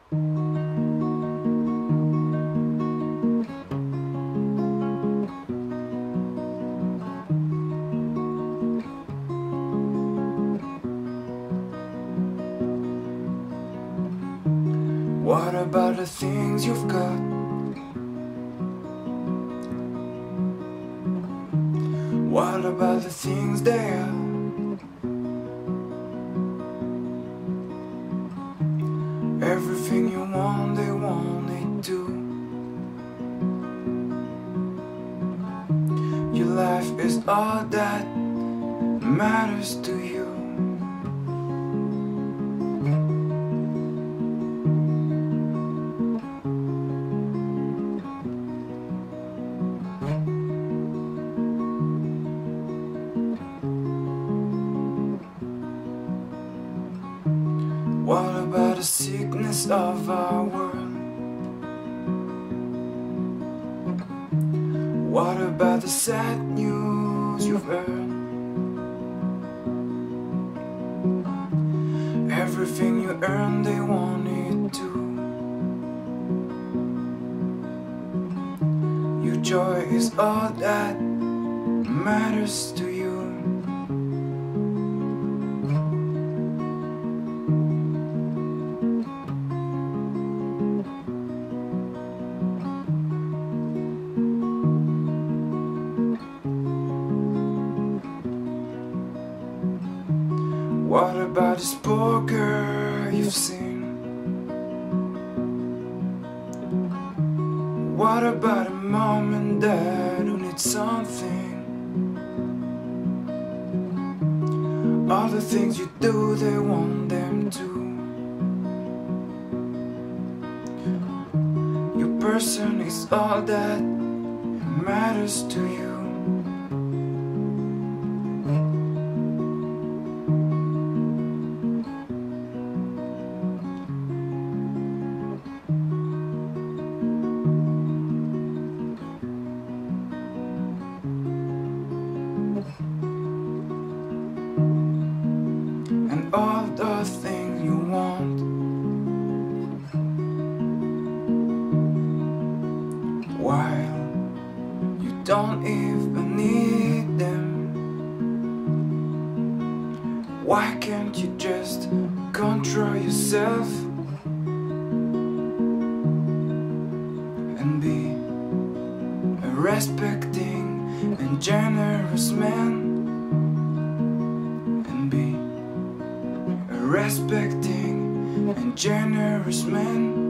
What about the things you've got? What about the things they are? Everything you want, they want it too. Your life is all that matters to you. What about the sickness of our world? What about the sad news you've heard? Everything you earn, they want it too. Your joy is all that matters to you. What about this poor girl you've seen? What about a mom and dad who need something? All the things you do, they want them to. Your person is all that matters to you. And all the things you want, while you don't even need them. Why can't you just control yourself and be a respecting and generous man? Respecting and generous man.